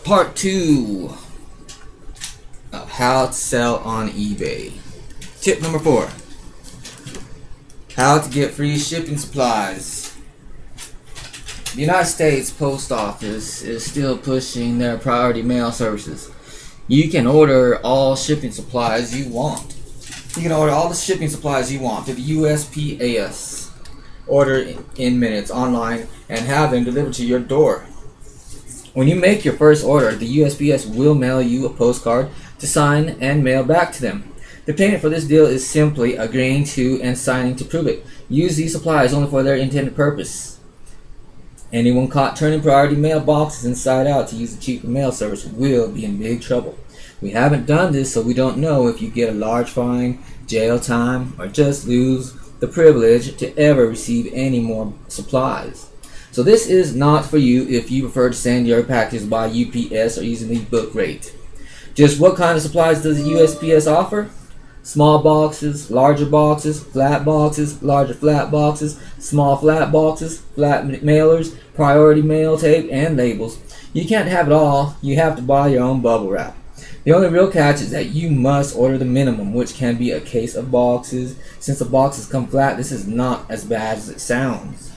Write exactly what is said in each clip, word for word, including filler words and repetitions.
Part two of how to sell on eBay. Tip number four. How to get free shipping supplies. The United States Post Office is still pushing their priority mail services. You can order all shipping supplies you want. You can order all the shipping supplies you want to the U S P S. Order in minutes online and have them delivered to your door. When you make your first order, the U S P S will mail you a postcard to sign and mail back to them. The payment for this deal is simply agreeing to and signing to prove it. Use these supplies only for their intended purpose. Anyone caught turning priority mail boxes inside out to use the cheaper mail service will be in big trouble. We haven't done this, so we don't know if you get a large fine, jail time, or just lose the privilege to ever receive any more supplies. So this is not for you if you prefer to send your packages by U P S or using the book rate. Just what kind of supplies does the U S P S offer? Small boxes, larger boxes, flat boxes, larger flat boxes, small flat boxes, flat mailers, priority mail tape, and labels. You can't have it all. You have to buy your own bubble wrap. The only real catch is that you must order the minimum, which can be a case of boxes. Since the boxes come flat, this is not as bad as it sounds.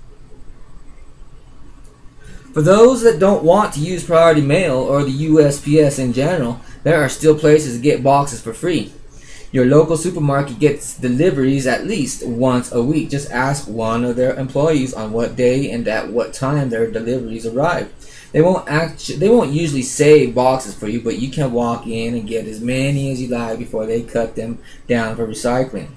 For those that don't want to use priority mail or the U S P S in general, there are still places to get boxes for free. Your local supermarket gets deliveries at least once a week. Just ask one of their employees on what day and at what time their deliveries arrive. They won't act, they won't usually save boxes for you, but you can walk in and get as many as you like before they cut them down for recycling.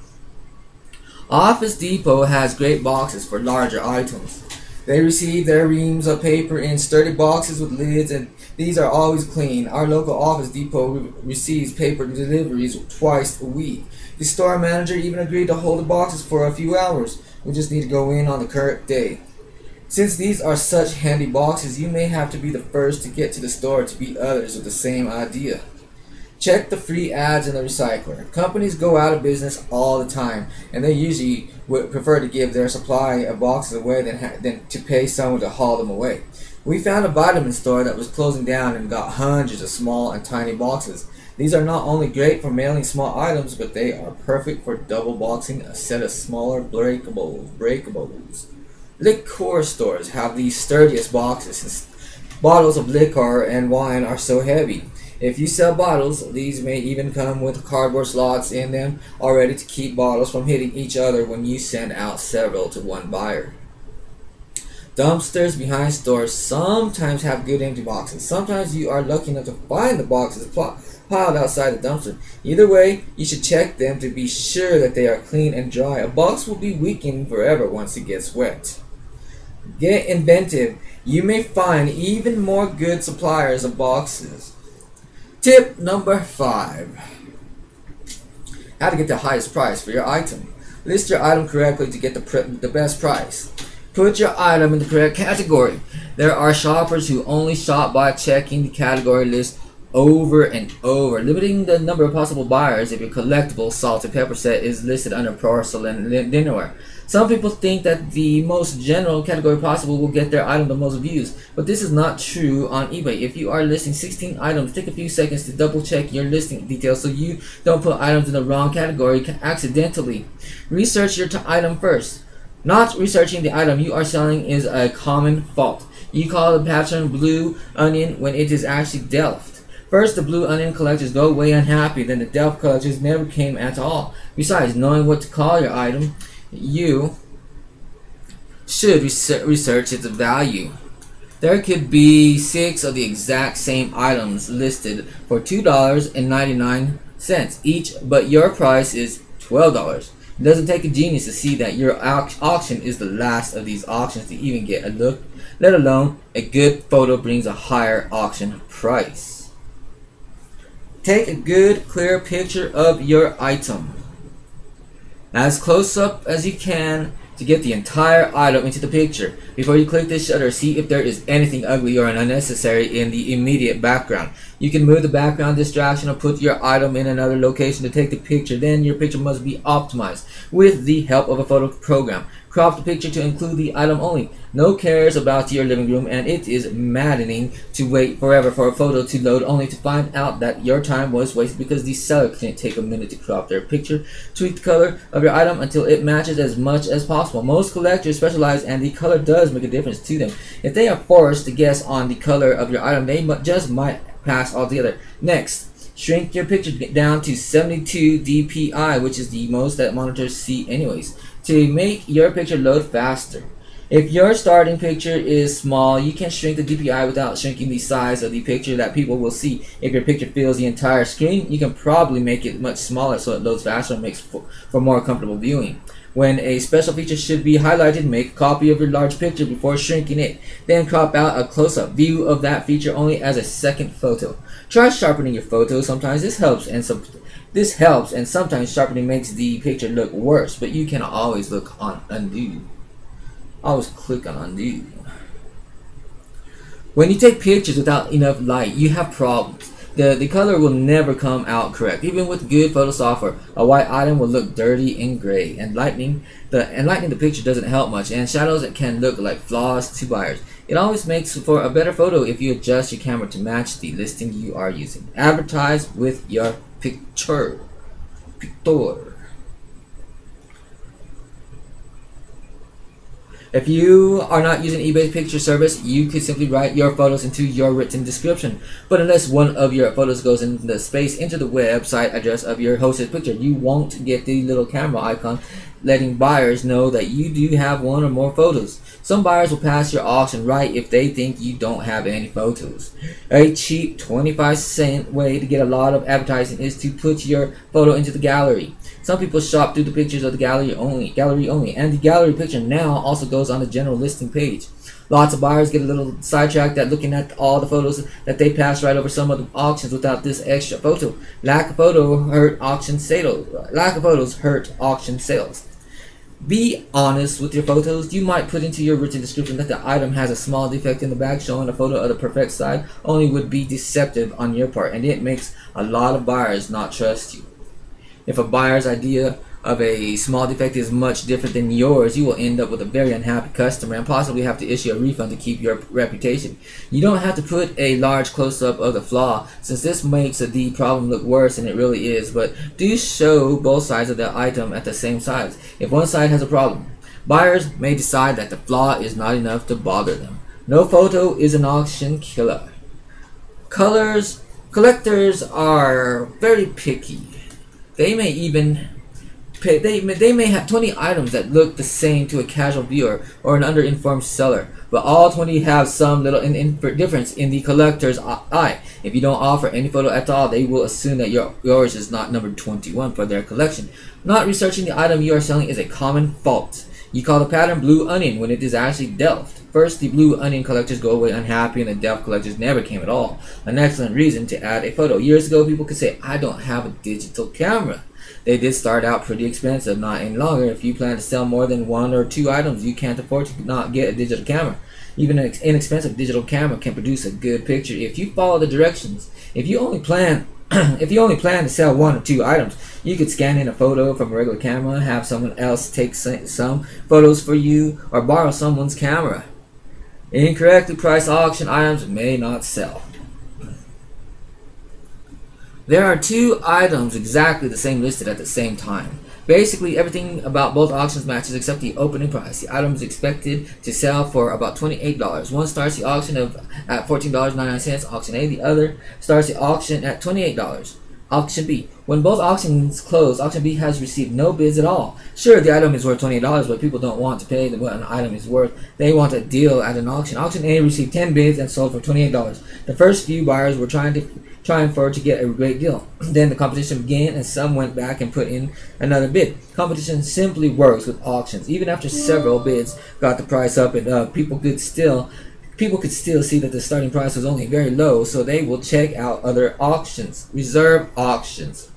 Office Depot has great boxes for larger items. They receive their reams of paper in sturdy boxes with lids, and these are always clean. Our local Office Depot re receives paper deliveries twice a week. The store manager even agreed to hold the boxes for a few hours. We just need to go in on the correct day. Since these are such handy boxes, you may have to be the first to get to the store to beat others with the same idea. Check the free ads in the recycler. Companies go out of business all the time, and they usually would prefer to give their supply of boxes away than, ha than to pay someone to haul them away. We found a vitamin store that was closing down and got hundreds of small and tiny boxes. These are not only great for mailing small items, but they are perfect for double boxing a set of smaller breakables. breakables. Liquor stores have the sturdiest boxes since bottles of liquor and wine are so heavy. If you sell bottles, these may even come with cardboard slots in them already to keep bottles from hitting each other when you send out several to one buyer. Dumpsters behind stores sometimes have good empty boxes. Sometimes you are lucky enough to find the boxes piled outside the dumpster. Either way, you should check them to be sure that they are clean and dry. A box will be weakened forever once it gets wet. Get inventive. You may find even more good suppliers of boxes. Tip number five. How to get the highest price for your item. List your item correctly to get the, pr the best price. Put your item in the correct category. There are shoppers who only shop by checking the category list over and over, limiting the number of possible buyers if your collectible salt and pepper set is listed under porcelain dinnerware. Some people think that the most general category possible will get their item the most views, but this is not true on eBay. If you are listing sixteen items, take a few seconds to double check your listing details so you don't put items in the wrong category accidentally. Research your item first. Not researching the item you are selling is a common fault. You call the pattern blue onion when it is actually Delft. First, the blue onion collectors go away unhappy, then the Delft collectors never came at all. Besides, knowing what to call your item, you should research its value. There could be six of the exact same items listed for two dollars and ninety-nine cents each, but your price is twelve dollars. It doesn't take a genius to see that your auction is the last of these auctions to even get a look, let alone a good photo brings a higher auction price. Take a good, clear picture of your item, as close up as you can to get the entire item into the picture. Before you click this shutter, see if there is anything ugly or unnecessary in the immediate background. You can move the background distraction or put your item in another location to take the picture. Then your picture must be optimized with the help of a photo program. Crop the picture to include the item only. No cares about your living room, and it is maddening to wait forever for a photo to load only to find out that your time was wasted because the seller couldn't take a minute to crop their picture. Tweak the color of your item until it matches as much as possible. Most collectors specialize, and the color does make a difference to them. If they are forced to guess on the color of your item, they just might pass altogether. Next, shrink your picture down to seventy-two D P I, which is the most that monitors see anyways, to make your picture load faster. If your starting picture is small, you can shrink the D P I without shrinking the size of the picture that people will see. If your picture fills the entire screen, you can probably make it much smaller so it loads faster and makes for, for more comfortable viewing. When a special feature should be highlighted, make a copy of your large picture before shrinking it. Then crop out a close-up view of that feature only as a second photo. Try sharpening your photo. Sometimes this helps, and some this helps, and sometimes sharpening makes the picture look worse. But you can always look on undo. Always click on undo. When you take pictures without enough light, you have problems. The, the color will never come out correct. Even with good photo software, a white item will look dirty and gray, and lightening the and lightening the picture doesn't help much, and shadows can look like flaws to buyers. It always makes for a better photo if you adjust your camera to match the listing you are using. Advertise with your picture. Picture. If you are not using eBay's picture service, you could simply write your photos into your written description. But unless one of your photos goes in the space into the website address of your hosted picture, you won't get the little camera icon letting buyers know that you do have one or more photos. Some buyers will pass your auction right if they think you don't have any photos. A cheap twenty-five cent way to get a lot of advertising is to put your photo into the gallery. Some people shop through the pictures of the gallery only, gallery only, and the gallery picture now also goes on the general listing page. Lots of buyers get a little sidetracked at looking at all the photos that they pass right over some of the auctions without this extra photo. Lack of photo hurt auction sales. Lack of photos hurt auction sales. Be honest with your photos. You might put into your written description that the item has a small defect in the back. Showing a photo of the perfect side only would be deceptive on your part, and it makes a lot of buyers not trust you. If a buyer's idea of a small defect is much different than yours, you will end up with a very unhappy customer and possibly have to issue a refund to keep your reputation. You don't have to put a large close-up of the flaw, since this makes the problem look worse than it really is, but do show both sides of the item at the same size. If one side has a problem, buyers may decide that the flaw is not enough to bother them. No photo is an auction killer. Colors. Collectors are very picky. They may even pay, they, may, they may have twenty items that look the same to a casual viewer or an underinformed seller, but all twenty have some little in, in, difference in the collector's eye. If you don't offer any photo at all, they will assume that your, yours is not numbered twenty-one for their collection. Not researching the item you are selling is a common fault. You call the pattern blue onion when it is actually Delft. First, the blue onion collectors go away unhappy, and the Delft collectors never came at all. An excellent reason to add a photo. Years ago, people could say, I don't have a digital camera. They did start out pretty expensive, not any longer. If you plan to sell more than one or two items, you can't afford to not get a digital camera. Even an inexpensive digital camera can produce a good picture if you follow the directions. If you only plan If you only plan to sell one or two items, you could scan in a photo from a regular camera, have someone else take some photos for you, or borrow someone's camera. Incorrectly priced auction items may not sell. There are two items exactly the same listed at the same time. Basically, everything about both auctions matches except the opening price. The item is expected to sell for about twenty-eight dollars. One starts the auction of at fourteen dollars and ninety-nine cents, auction A. The other starts the auction at twenty-eight dollars. Auction B. When both auctions close, auction B has received no bids at all. Sure, the item is worth twenty-eight dollars, but people don't want to pay what an item is worth. They want a deal at an auction. Auction A received ten bids and sold for twenty-eight dollars. The first few buyers were trying to trying for to get a great deal. Then the competition began, and some went back and put in another bid. Competition simply works with auctions. Even after several bids got the price up and up, people could still people could still see that the starting price was only very low, so they will check out other auctions. Reserve auctions.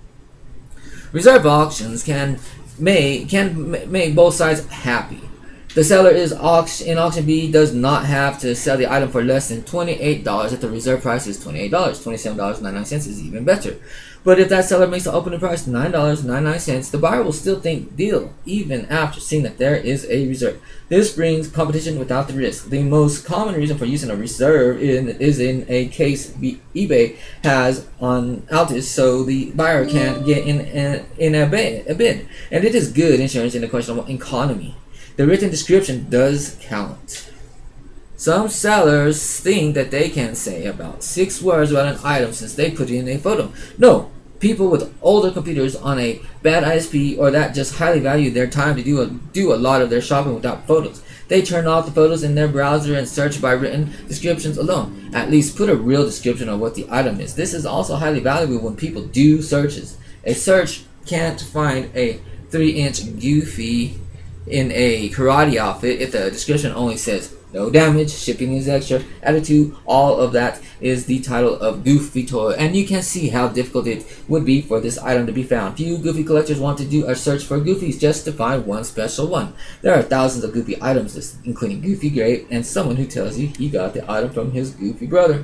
Reserve auctions can may can make both sides happy. The seller is auction in auction B does not have to sell the item for less than twenty-eight dollars if the reserve price is twenty-eight dollars. twenty-seven dollars and ninety-nine cents is even better. But if that seller makes the opening price nine dollars and ninety-nine cents, the buyer will still think deal even after seeing that there is a reserve. This brings competition without the risk. The most common reason for using a reserve in, is in a case eBay has on Altis, so the buyer can get in, in, in a, bid, a bid. And it is good insurance in a questionable economy. The written description does count. Some sellers think that they can say about six words about an item since they put in a photo. No, people with older computers on a bad I S P or that just highly value their time to do a, do a lot of their shopping without photos. They turn off the photos in their browser and search by written descriptions alone. At least put a real description of what the item is. This is also highly valuable when people do searches. A search can't find a three inch goofy in a karate outfit if the description only says no damage, shipping is extra, attitude, all of that is the title of Goofy Toy, and you can see how difficult it would be for this item to be found. Few Goofy collectors want to do a search for Goofies just to find one special one. There are thousands of Goofy items listed, including Goofy Grape and someone who tells you he got the item from his Goofy brother.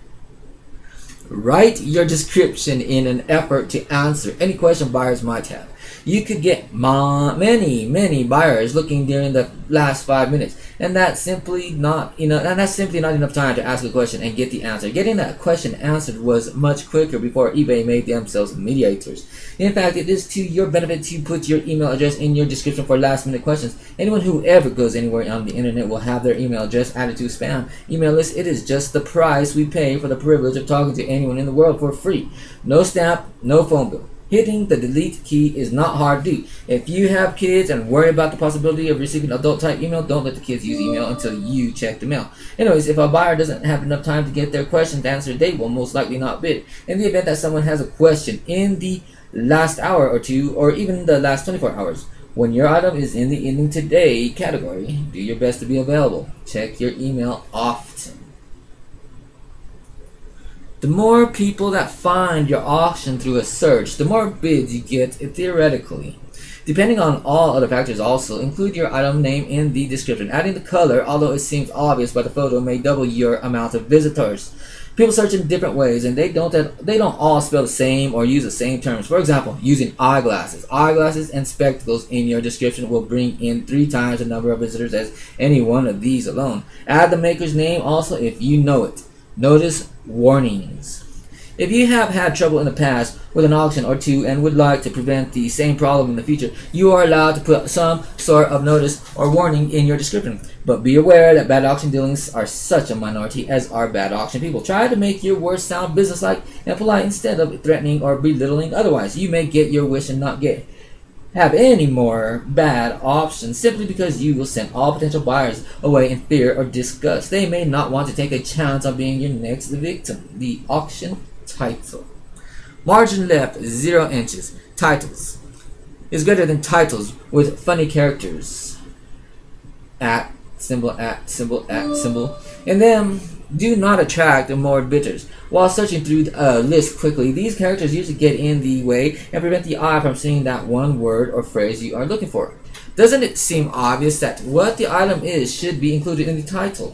Write your description in an effort to answer any question buyers might have. You could get many, many buyers looking during the last five minutes, and that's simply not enough. And that's simply not enough time to ask a question and get the answer. Getting that question answered was much quicker before eBay made themselves mediators. In fact, it is to your benefit to put your email address in your description for last-minute questions. Anyone who ever goes anywhere on the internet will have their email address added to spam email list. It is just the price we pay for the privilege of talking to anyone in the world for free. No stamp, no phone bill. Hitting the delete key is not hard to do. If you have kids and worry about the possibility of receiving adult type email, don't let the kids use email until you check the mail. Anyways, if a buyer doesn't have enough time to get their questions answered, they will most likely not bid. In the event that someone has a question in the last hour or two, or even the last twenty-four hours, when your item is in the ending today category, do your best to be available. Check your email often. The more people that find your auction through a search, the more bids you get theoretically. Depending on all other factors also, include your item name in the description. Adding the color, although it seems obvious by the photo, may double your amount of visitors. People search in different ways, and they don't they don't all spell the same or use the same terms. For example, using eyeglasses. Eyeglasses and spectacles in your description will bring in three times the number of visitors as any one of these alone. Add the maker's name also if you know it. Notice warnings. If you have had trouble in the past with an auction or two and would like to prevent the same problem in the future, you are allowed to put some sort of notice or warning in your description. But be aware that bad auction dealings are such a minority as are bad auction people. Try to make your words sound businesslike and polite instead of threatening or belittling. Otherwise, you may get your wish and not get have any more bad options simply because you will send all potential buyers away in fear or disgust. They may not want to take a chance on being your next victim. The auction title. Margin left zero inches. Titles is greater than titles with funny characters. At symbol at symbol at symbol. And then do not attract more bidders. While searching through a list quickly, these characters usually get in the way and prevent the eye from seeing that one word or phrase you are looking for. Doesn't it seem obvious that what the item is should be included in the title?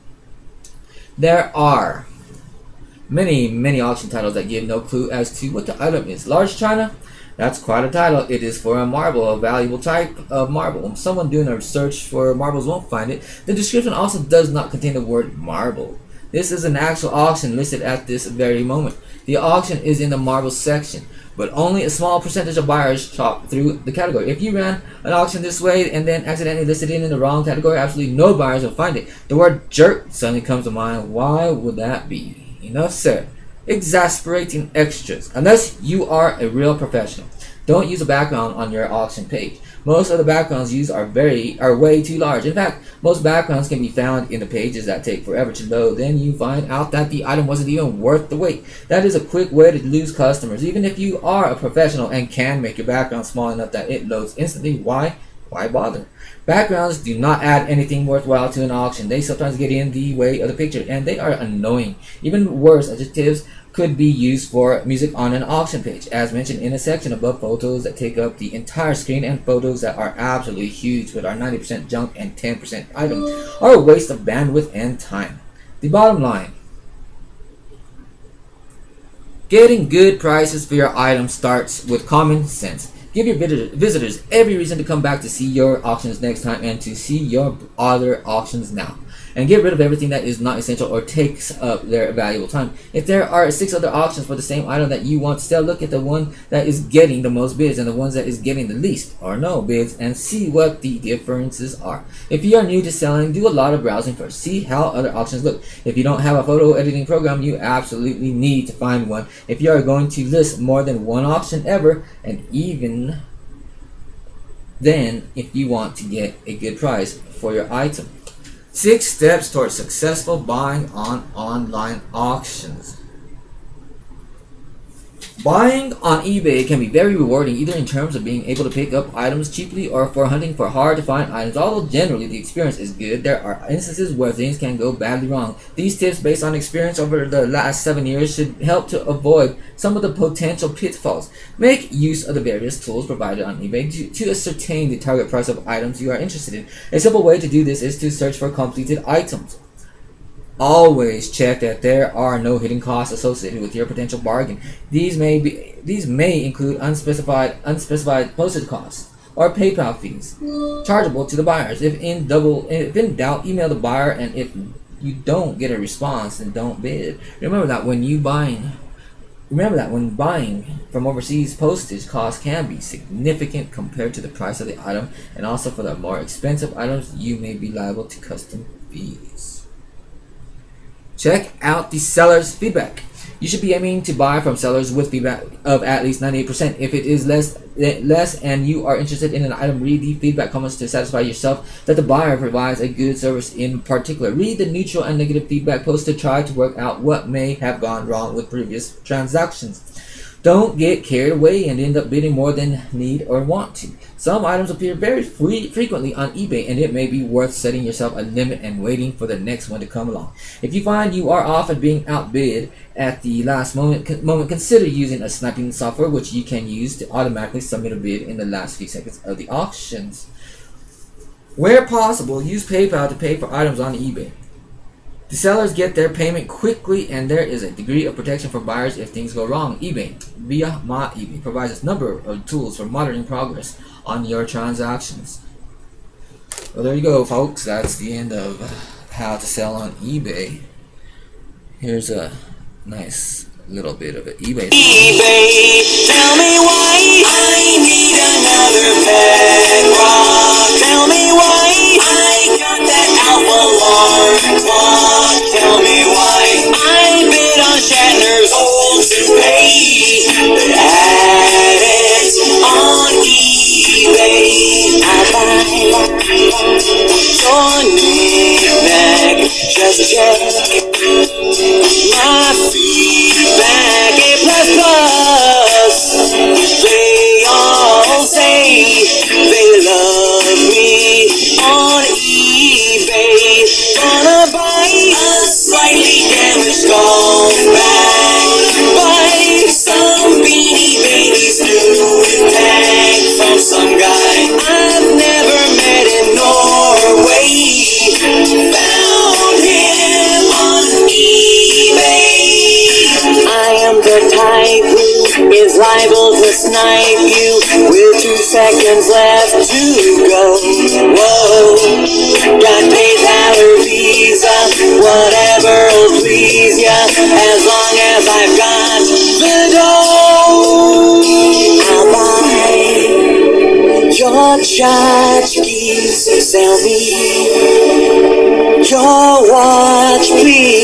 There are many, many auction titles that give no clue as to what the item is. Large China? That's quite a title. It is for a marble, a valuable type of marble. Someone doing a search for marbles won't find it. The description also does not contain the word marble. This is an actual auction listed at this very moment. The auction is in the marble section, but only a small percentage of buyers shop through the category. If you ran an auction this way and then accidentally listed it in the wrong category, absolutely no buyers will find it. The word jerk suddenly comes to mind. Why would that be? Enough said. Exasperating extras. Unless you are a real professional, don't use a background on your auction page. Most of the backgrounds used are very are way too large. In fact, most backgrounds can be found in the pages that take forever to load. Then you find out that the item wasn't even worth the wait. That is a quick way to lose customers. Even if you are a professional and can make your background small enough that it loads instantly, why Why bother? Backgrounds do not add anything worthwhile to an auction. They sometimes get in the way of the picture, and they are annoying. Even worse, adjectives could be used for music on an auction page, as mentioned in a section above. Photos that take up the entire screen and photos that are absolutely huge but are ninety percent junk and ten percent item are a waste of bandwidth and time. The bottom line: getting good prices for your items starts with common sense. Give your visitors every reason to come back to see your auctions next time and to see your other auctions now. And get rid of everything that is not essential or takes up their valuable time. If there are six other auctions for the same item that you want to sell, look at the one that is getting the most bids and the ones that is getting the least or no bids and see what the differences are. If you are new to selling, do a lot of browsing first. See how other auctions look. If you don't have a photo editing program, you absolutely need to find one. If you are going to list more than one auction ever, and even then if you want to get a good price for your item. Six steps towards successful buying on online auctions. Buying on eBay can be very rewarding, either in terms of being able to pick up items cheaply or for hunting for hard to find items. Although generally the experience is good, there are instances where things can go badly wrong. These tips, based on experience over the last seven years, should help to avoid some of the potential pitfalls. Make use of the various tools provided on eBay to, to ascertain the target price of items you are interested in. A simple way to do this is to search for completed items. Always check that there are no hidden costs associated with your potential bargain. These may be these may include unspecified unspecified postage costs or PayPal fees chargeable to the buyers. If in double if in doubt, email the buyer, and if you don't get a response, then don't bid. Remember that when you buying remember that when buying from overseas, postage costs can be significant compared to the price of the item, and also for the more expensive items, you may be liable to custom fees. Check out the seller's feedback. You should be aiming to buy from sellers with feedback of at least ninety-eight percent. If it is less less and you are interested in an item, read the feedback comments to satisfy yourself that the buyer provides a good service. In particular, read the neutral and negative feedback post to try to work out what may have gone wrong with previous transactions. Don't get carried away and end up bidding more than need or want to. Some items appear very free, frequently on eBay, and it may be worth setting yourself a limit and waiting for the next one to come along. If you find you are often being outbid at the last moment, moment, consider using a sniping software which you can use to automatically submit a bid in the last few seconds of the auctions. Where possible, use PayPal to pay for items on eBay. The sellers get their payment quickly, and there is a degree of protection for buyers if things go wrong. eBay, via My eBay, provides a number of tools for monitoring progress on your transactions. Well, there you go, folks. That's the end of how to sell on eBay. Here's a nice little bit of it. eBay. eBay, tell me why I need another bedrock. Tell me why I got that alpha alarm clock. Tell me why I bid on Shatner's old toupee. But add it on eBay. I buy your knick-knack, just check my feedback, A plus plus. They all say they love me on eBay. Gonna buy a slightly damaged golf bag. Buy some Beanie Babies new with tag from some guy I've never met in Norway. Found him on eBay. I am the type who is liable to snipe you with two seconds left to go. Whoa, got PayPal or Visa, whatever will please ya, as long as I've got the dough. I'll buy your tchotchkes, sell me your watch, please.